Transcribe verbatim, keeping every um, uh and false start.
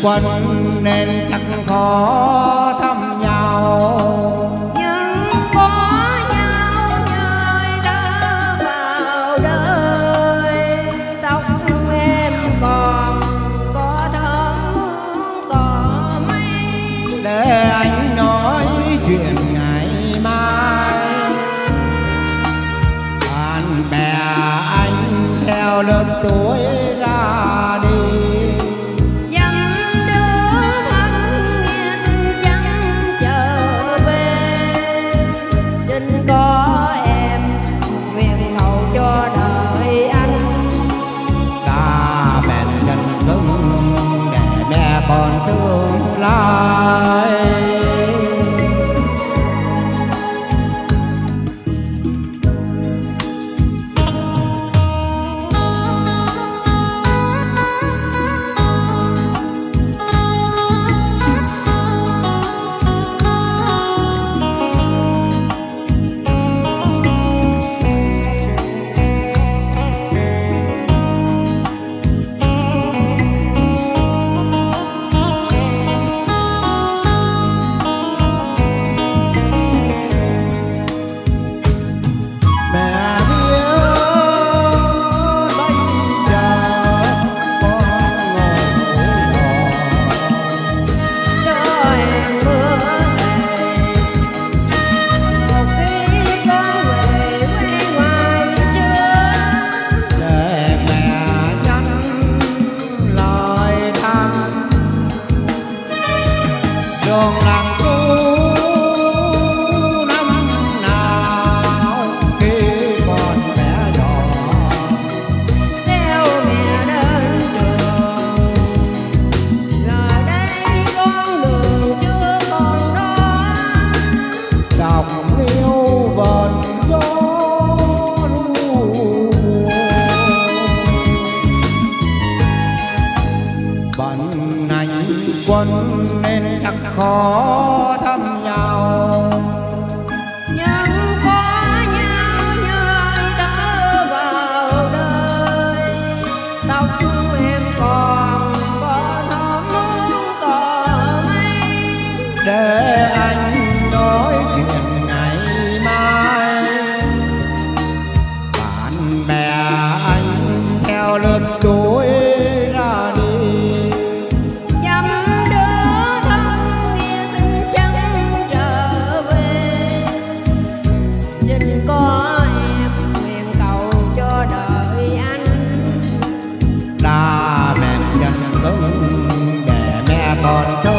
quân nên chắc khó thăm nhau, nhưng có nhau như đã vào đời. Tóc em còn có thơm cỏ mây, để anh nói chuyện ngày mai. Bạn bè anh theo lớp tuổi ra đi, có em nguyện hậu cho đời anh. ta bèn chân cứng để mẹ còn tương lai. Đường làng cũ năm nào khi còn bé nhỏ, theo mẹ đến trường. Giờ đây con đường chưa còn đó, dòng liêu vần gió ru. Bận hành quân nên chắc khó thăm nhau, nhưng có nhau như ai đã vào đời. Tóc em còn có thơm cỏ mây, để anh nói chuyện ngày mai. Bạn bè anh theo lớp tuổi ra đi, có em nguyện cầu cho đời anh. ta bèn chân cứng để mẹ còn thơ